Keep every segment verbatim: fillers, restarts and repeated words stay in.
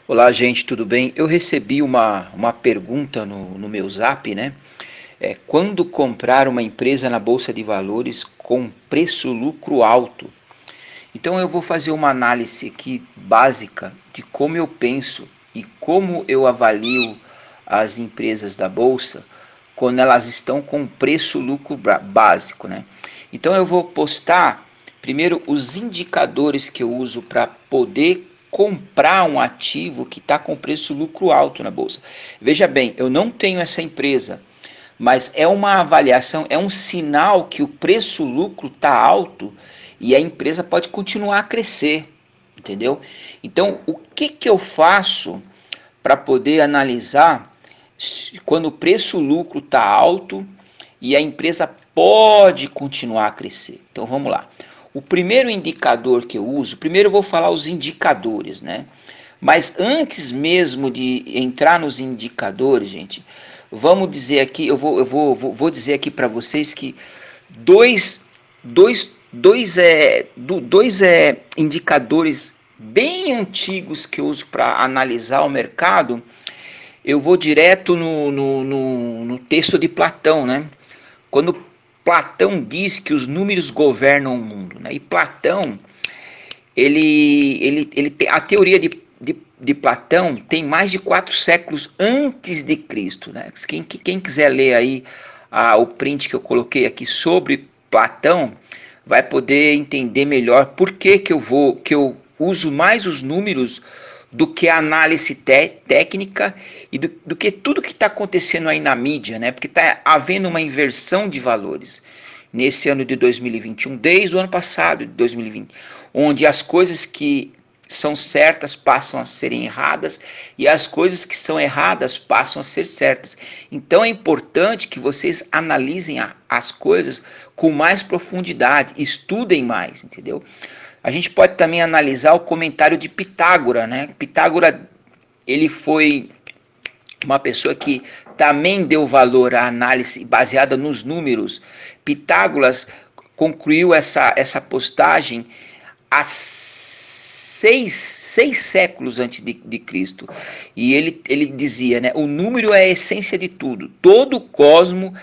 Olá, gente, tudo bem? Eu recebi uma, uma pergunta no, no meu zap, né? É, quando comprar uma empresa na Bolsa de Valores com preço-lucro alto? Então eu vou fazer uma análise aqui básica de como eu penso e como eu avalio as empresas da Bolsa quando elas estão com preço-lucro básico, né? Então eu vou postar primeiro os indicadores que eu uso para poder comprar um ativo que está com preço-lucro alto na Bolsa. Veja bem, eu não tenho essa empresa, mas é uma avaliação, é um sinal que o preço-lucro está alto e a empresa pode continuar a crescer, entendeu? Então, o que, que eu faço para poder analisar quando o preço-lucro está alto e a empresa pode continuar a crescer? Então, vamos lá. O primeiro indicador que eu uso, primeiro eu vou falar os indicadores, né? Mas antes mesmo de entrar nos indicadores, gente, vamos dizer aqui, eu vou, eu vou, vou, vou dizer aqui para vocês que dois, dois, dois, é, dois é, indicadores bem antigos que eu uso para analisar o mercado, eu vou direto no, no, no, no texto de Platão, né? Quando Platão diz que os números governam o mundo, né? E Platão, ele, ele, ele tem a teoria de, de, de Platão tem mais de quatro séculos antes de Cristo, né? Quem, quem quiser ler aí ah, o print que eu coloquei aqui sobre Platão vai poder entender melhor por que, que eu vou que eu uso mais os números do que a análise técnica e do, do que tudo que está acontecendo aí na mídia, né? Porque está havendo uma inversão de valores nesse ano de dois mil e vinte e um, desde o ano passado, de dois mil e vinte, onde as coisas que são certas passam a serem erradas e as coisas que são erradas passam a ser certas. Então é importante que vocês analisem a, as coisas com mais profundidade, estudem mais, entendeu? A gente pode também analisar o comentário de Pitágoras, né? Pitágoras, ele foi uma pessoa que também deu valor à análise baseada nos números. Pitágoras concluiu essa, essa postagem há seis, seis séculos antes de, de Cristo. E ele, ele dizia, né, o número é a essência de tudo. Todo o cosmo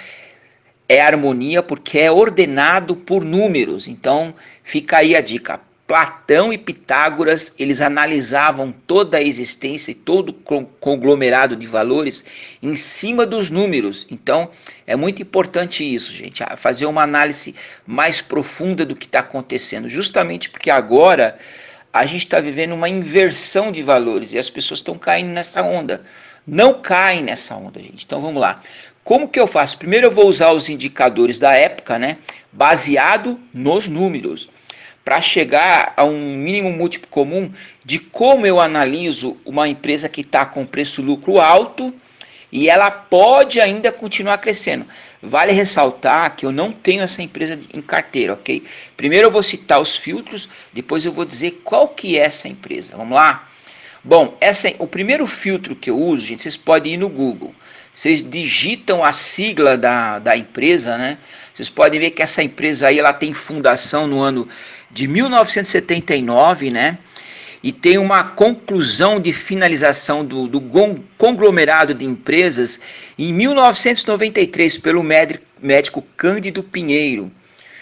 é harmonia porque é ordenado por números. Então fica aí a dica. Platão e Pitágoras, eles analisavam toda a existência e todo o conglomerado de valores em cima dos números. Então, é muito importante isso, gente, fazer uma análise mais profunda do que está acontecendo, justamente porque agora a gente está vivendo uma inversão de valores e as pessoas estão caindo nessa onda. Não caem nessa onda, gente. Então, vamos lá. Como que eu faço? Primeiro eu vou usar os indicadores da época, né, baseado nos números, para chegar a um mínimo múltiplo comum de como eu analiso uma empresa que está com preço-lucro alto e ela pode ainda continuar crescendo. Vale ressaltar que eu não tenho essa empresa em carteira, ok? Primeiro eu vou citar os filtros, depois eu vou dizer qual que é essa empresa. Vamos lá? Bom, essa, o primeiro filtro que eu uso, gente, vocês podem ir no Google. Vocês digitam a sigla da, da empresa, né? Vocês podem ver que essa empresa aí, ela tem fundação no ano de mil novecentos e setenta e nove, né? E tem uma conclusão de finalização do, do conglomerado de empresas em mil novecentos e noventa e três pelo médico Cândido Pinheiro.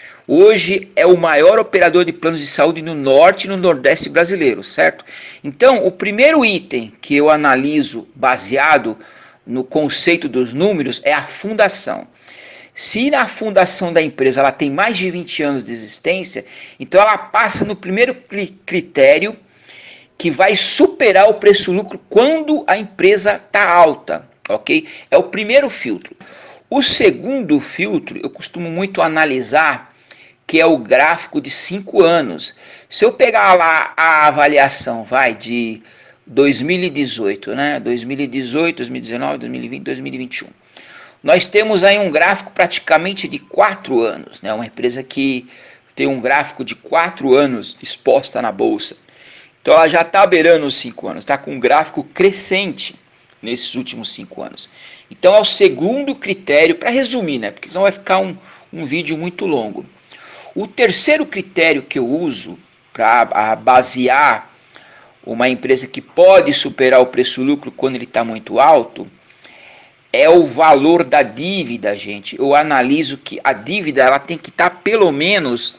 Hoje é o maior operador de planos de saúde no norte e no nordeste brasileiro, certo? Então, o primeiro item que eu analiso baseado no conceito dos números é a fundação. Se na fundação da empresa ela tem mais de vinte anos de existência, então ela passa no primeiro critério que vai superar o preço-lucro quando a empresa está alta, ok? É o primeiro filtro. O segundo filtro, eu costumo muito analisar, que é o gráfico de cinco anos. Se eu pegar lá a avaliação, vai, de dois mil e dezoito, né? dois mil e dezoito, dois mil e dezenove, dois mil e vinte, dois mil e vinte e um. Nós temos aí um gráfico praticamente de quatro anos, né? Uma empresa que tem um gráfico de quatro anos exposta na bolsa. Então ela já está beirando os cinco anos, está com um gráfico crescente nesses últimos cinco anos. Então é o segundo critério, para resumir, né? Porque senão vai ficar um, um vídeo muito longo. O terceiro critério que eu uso para basear uma empresa que pode superar o preço-lucro quando ele está muito alto, é o valor da dívida, gente. Eu analiso que a dívida ela tem que estar tá pelo menos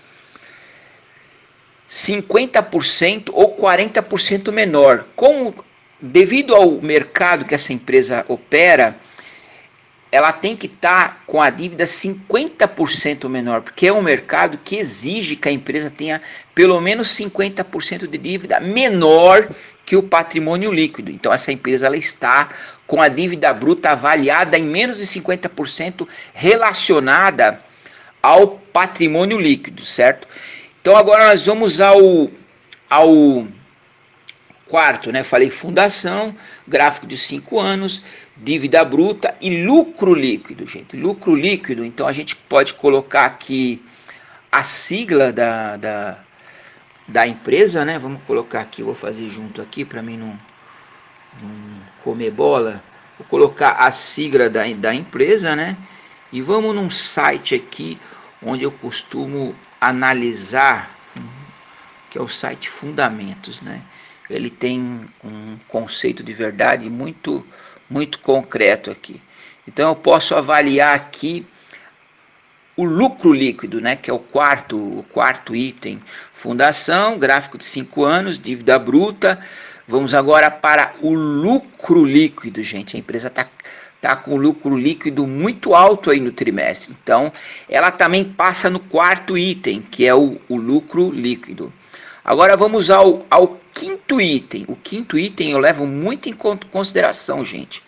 cinquenta por cento ou quarenta por cento menor. Como, devido ao mercado que essa empresa opera, ela tem que estar tá com a dívida cinquenta por cento menor, porque é um mercado que exige que a empresa tenha pelo menos cinquenta por cento de dívida menor que o patrimônio líquido. Então essa empresa ela está com a dívida bruta avaliada em menos de cinquenta por cento relacionada ao patrimônio líquido, certo? Então agora nós vamos ao, ao quarto, né? Falei fundação, gráfico de cinco anos, dívida bruta e lucro líquido, gente. Lucro líquido, então a gente pode colocar aqui a sigla da, da, da empresa, né? Vamos colocar aqui, vou fazer junto aqui para mim não, não comer bola. Vou colocar a sigla da, da empresa, né? E vamos num site aqui onde eu costumo analisar, que é o site Fundamentos, né? Ele tem um conceito de verdade muito muito concreto aqui. Então eu posso avaliar aqui o lucro líquido, né, que é o quarto, o quarto item. Fundação, gráfico de cinco anos, dívida bruta. Vamos agora para o lucro líquido, gente. A empresa está tá com lucro líquido muito alto aí no trimestre. Então ela também passa no quarto item, que é o, o lucro líquido. Agora vamos ao, ao quinto item. O quinto item eu levo muito em consideração, gente.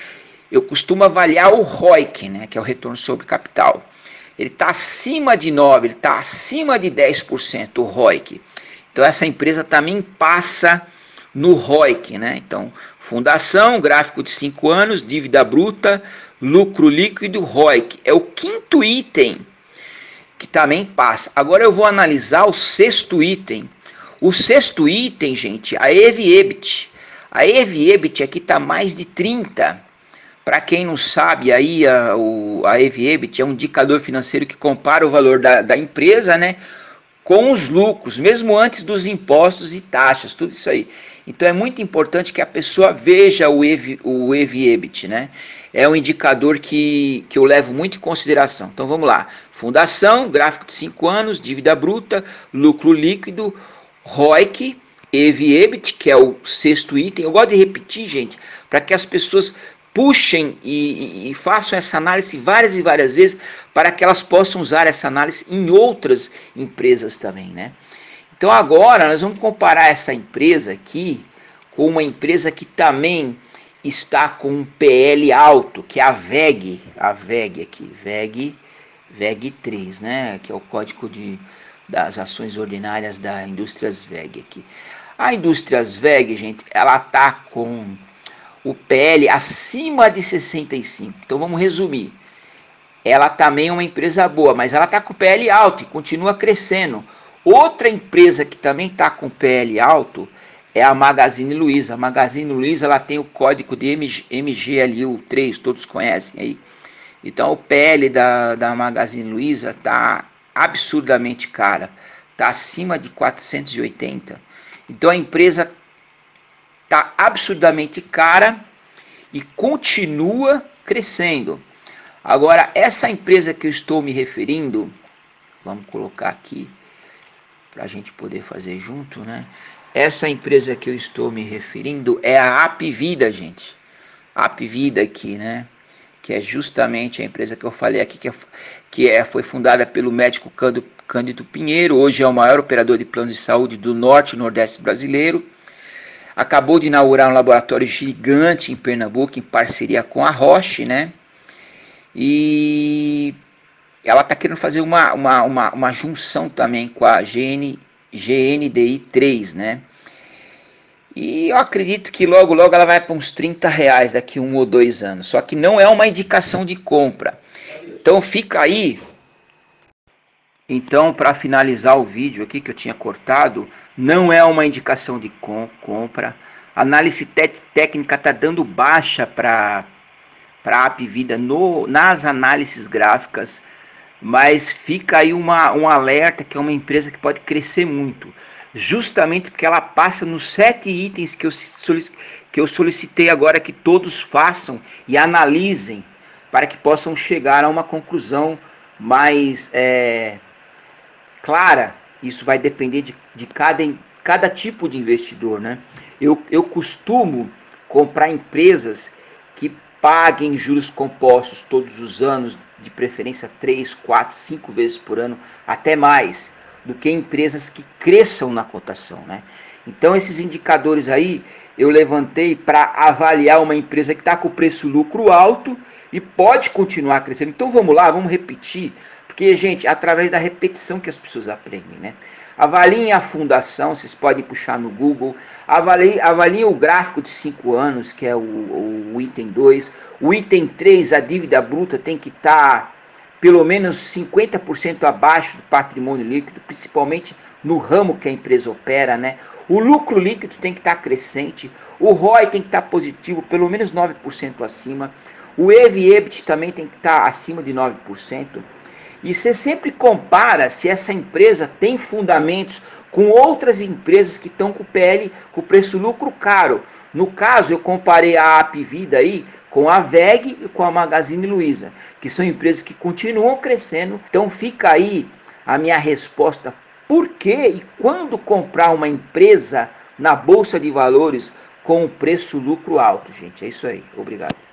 Eu costumo avaliar o R O I C, né, que é o retorno sobre capital. Ele está acima de nove, ele está acima de dez por cento o R O I C. Então essa empresa também passa no R O I C, né? Então, fundação, gráfico de cinco anos, dívida bruta, lucro líquido, R O I C. É o quinto item que também passa. Agora eu vou analisar o sexto item. O sexto item, gente, a E V E B I T. A E V E B I T aqui está mais de trinta. Para quem não sabe, aí a, o, a E V E B I T é um indicador financeiro que compara o valor da, da empresa, né, com os lucros, mesmo antes dos impostos e taxas, tudo isso aí. Então é muito importante que a pessoa veja o E V, o E V E B I T, né? É um indicador que, que eu levo muito em consideração. Então vamos lá. Fundação, gráfico de cinco anos, dívida bruta, lucro líquido, R O I C, E V E B I T, que é o sexto item. Eu gosto de repetir, gente, para que as pessoas puxem e, e, e façam essa análise várias e várias vezes para que elas possam usar essa análise em outras empresas também, né? Então agora nós vamos comparar essa empresa aqui com uma empresa que também está com um P L alto, que é a V E G, a V E G aqui, V E G, V E G três, né? Que é o código de, das ações ordinárias da Indústrias V E G aqui. A Indústrias V E G, gente, ela está com o P L acima de sessenta e cinco. Então vamos resumir. Ela também é uma empresa boa, mas ela está com o P L alto e continua crescendo. Outra empresa que também está com P L alto é a Magazine Luiza. A Magazine Luiza ela tem o código de M G L U três, todos conhecem aí. Então o P L da, da Magazine Luiza está absurdamente cara. Está acima de quatrocentos e oitenta. Então a empresa está absurdamente cara e continua crescendo. Agora, essa empresa que eu estou me referindo, vamos colocar aqui para a gente poder fazer junto, né? Essa empresa que eu estou me referindo é a Apvida, gente. A Apvida aqui, né? Que é justamente a empresa que eu falei aqui, que, é, que é, foi fundada pelo médico Cândido, Cândido Pinheiro. Hoje é o maior operador de planos de saúde do norte e nordeste brasileiro. Acabou de inaugurar um laboratório gigante em Pernambuco, em parceria com a Roche, né? E ela está querendo fazer uma, uma, uma, uma junção também com a G N, G N D I três, né? E eu acredito que logo, logo ela vai para uns trinta reais daqui um ou dois anos. Só que não é uma indicação de compra. Então fica aí. Então, para finalizar o vídeo aqui que eu tinha cortado, não é uma indicação de com, compra. A análise técnica está dando baixa para a Apvida no, nas análises gráficas, mas fica aí uma, um alerta que é uma empresa que pode crescer muito. justamente porque ela passa nos sete itens que eu, solic que eu solicitei agora que todos façam e analisem, para que possam chegar a uma conclusão mais é, clara. Isso vai depender de, de cada, cada tipo de investidor, né? Eu, eu costumo comprar empresas que paguem juros compostos todos os anos, de preferência três, quatro, cinco vezes por ano, até mais, do que empresas que cresçam na cotação, né? Então esses indicadores aí eu levantei para avaliar uma empresa que está com preço lucro alto e pode continuar crescendo. Então vamos lá, vamos repetir, porque, gente, através da repetição que as pessoas aprendem, né? Avaliem a fundação, vocês podem puxar no Google. Avaliem, avaliem o gráfico de cinco anos, que é o, o, o item dois. O item três, a dívida bruta tem que estar tá pelo menos cinquenta por cento abaixo do patrimônio líquido, principalmente no ramo que a empresa opera, né? O lucro líquido tem que estar tá crescente. O R O I tem que estar tá positivo, pelo menos nove por cento acima. O E V e EBIT também tem que estar tá acima de nove por cento. E você sempre compara se essa empresa tem fundamentos com outras empresas que estão com o P L, com o preço lucro caro. No caso, eu comparei a Apvida aí com a V E G e com a Magazine Luiza, que são empresas que continuam crescendo. Então fica aí a minha resposta. Por que e quando comprar uma empresa na Bolsa de Valores com o preço lucro alto, gente? É isso aí. Obrigado.